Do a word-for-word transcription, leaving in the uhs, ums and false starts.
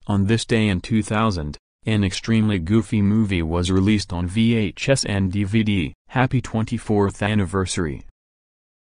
On this day in two thousand, an extremely goofy movie was released on V H S and D V D. Happy twenty-fourth anniversary.